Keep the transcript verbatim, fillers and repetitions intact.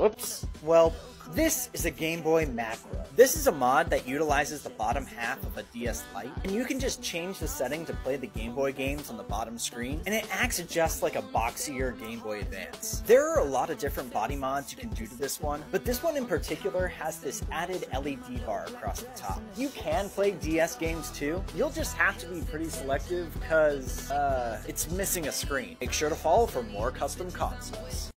Whoops. Well, this is a GameBoy Macro. This is a mod that utilizes the bottom half of a D S Lite, and you can just change the setting to play the Game Boy games on the bottom screen, and it acts just like a boxier Game Boy Advance. There are a lot of different body mods you can do to this one, but this one in particular has this added L E D bar across the top. You can play D S games too. You'll just have to be pretty selective because, uh, it's missing a screen. Make sure to follow for more custom consoles.